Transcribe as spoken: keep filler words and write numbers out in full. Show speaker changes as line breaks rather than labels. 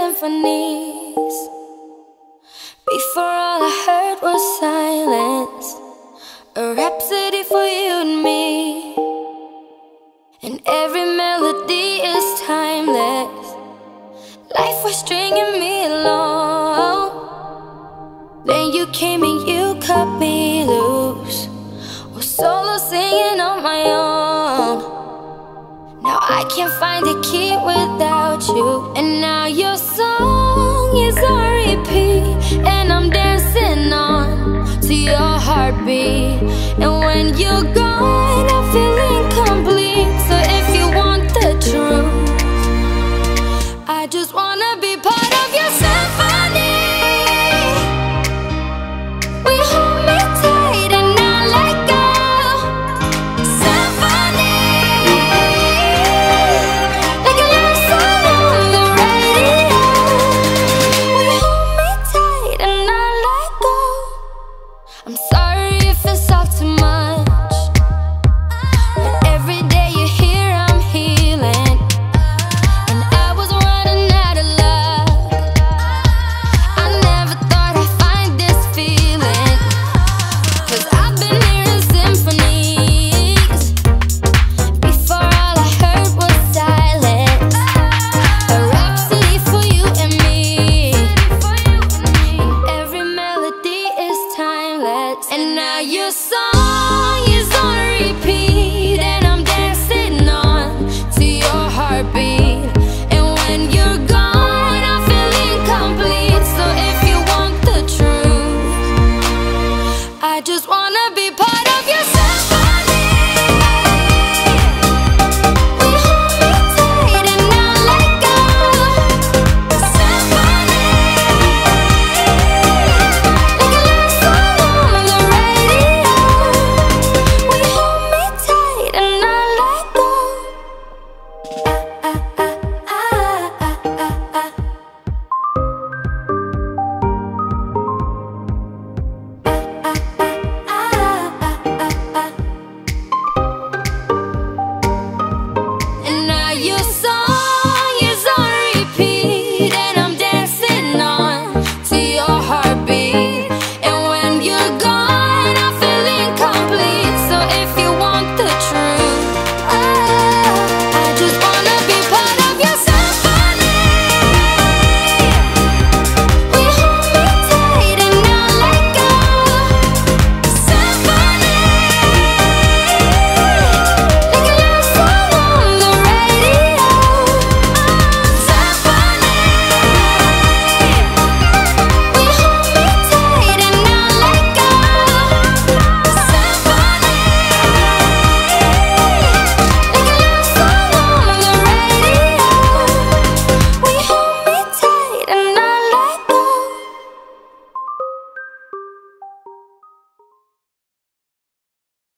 symphonies. Before all I heard was silence, a rhapsody for you and me. And every melody is timeless. Life was stringing me along. Then you came and you cut me loose, was solo singing on my own. Now I can't find a key without you. And now your song is on repeat, and I'm dancing on to your heartbeat. And when you're gone, I feel incomplete. So if you want the truth, I just wanna be part of your symphony. We hold me tight and not let go. Symphony, like a love song on the radio. We hold me tight and not let go. I'm sorry if it's all too much, but every day you're here I'm healing. And I was running out of luck. I never thought I'd find this feeling, 'cause I've been hearing symphonies. Before all I heard was silence, a rhapsody for you and me. And every melody is timeless. And now your song is on repeat, and I'm dancing on to your heartbeat. And when you're gone, I feel incomplete. So if you want the truth, I just wanna be